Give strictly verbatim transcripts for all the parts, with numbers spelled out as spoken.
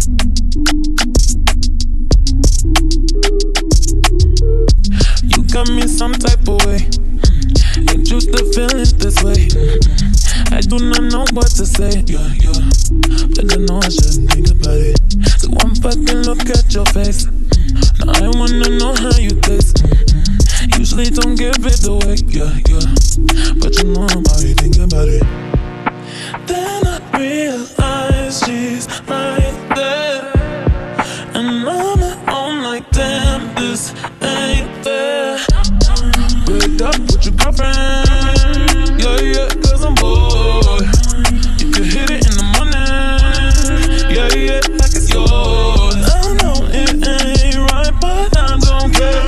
You got me some type of way. Ain't used to feeling this way. I do not know what to say. Yeah, yeah. But I know I shouldn't think about it. So one fucking look at your face. Now I wanna know how you taste. Usually don't give it away. Yeah, yeah. But you know I'm already thinking about it. Then I realize she's right there, and I'm at home like, damn, this ain't fair. Break up with your girlfriend. Yeah, yeah, cause I'm bored. You can hit it in the morning. Yeah, yeah, like it's yours. I know it ain't right, but I don't care.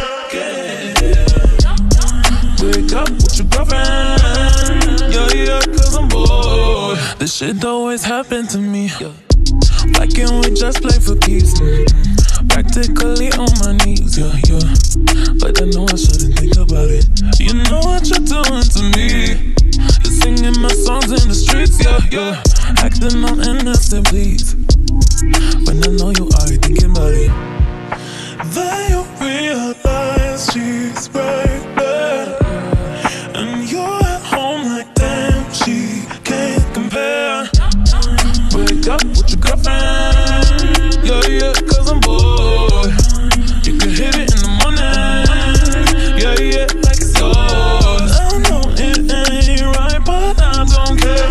Break up with your girlfriend. Yeah, yeah, cause I'm bored. This shit always happen to me. Why can't we just play for keeps? Practically on my knees, yeah, yeah. But I know I shouldn't think about it. You know what you're doing to me. You're singing my songs in the streets, yeah, yeah. Acting all innocent, please. When I know you are thinking about it. Then you realize she's right there, and you're at home like, damn, she can't compare. Break up with your girlfriend. Yeah, yeah, cause I'm bored. You can hit it in the morning. Yeah, yeah, like it's yours. I know it ain't right, but I don't care.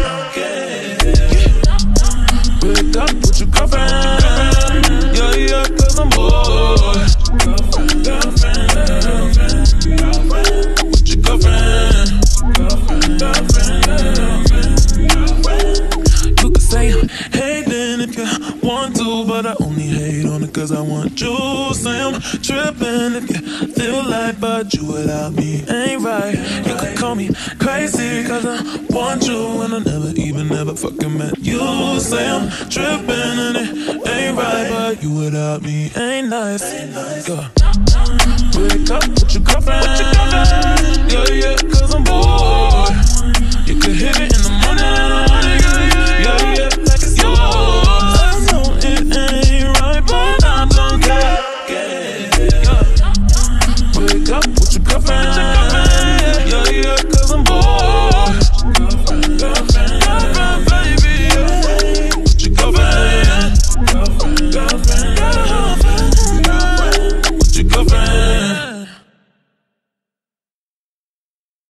Yeah. Break up with your girlfriend. Yeah, yeah, cause I'm bored. Girlfriend, girlfriend, girlfriend, girlfriend. With your girlfriend. Girlfriend, girlfriend, girlfriend, girlfriend. You can say I'm hating if you want to, but I only hate on it cause I want you. Say I'm tripping if you feel like, but you without me ain't right. You could call me crazy cause I want you, and I never even ever fucking met you. Say I'm tripping and it ain't right, but you without me ain't nice. Go. Break up with your girlfriend. Yeah, yeah, cause I'm bored. You could hit it in the morning.